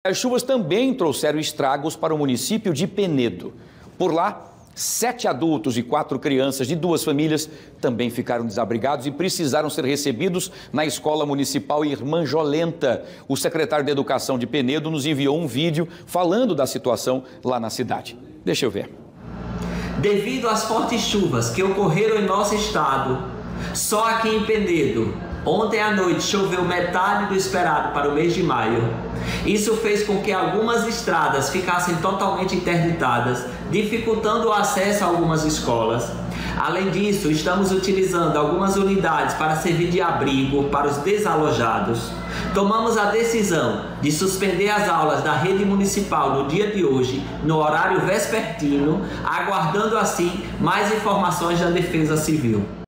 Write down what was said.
As chuvas também trouxeram estragos para o município de Penedo. Por lá, 7 adultos e 4 crianças de 2 famílias também ficaram desabrigados e precisaram ser recebidos na Escola Municipal Irmã Jolenta. O secretário de Educação de Penedo nos enviou um vídeo falando da situação lá na cidade. Deixa eu ver. Devido às fortes chuvas que ocorreram em nosso estado, só aqui em Penedo, ontem à noite choveu metade do esperado para o mês de maio. Isso fez com que algumas estradas ficassem totalmente interditadas, dificultando o acesso a algumas escolas. Além disso, estamos utilizando algumas unidades para servir de abrigo para os desalojados. Tomamos a decisão de suspender as aulas da rede municipal no dia de hoje, no horário vespertino, aguardando assim mais informações da Defesa Civil.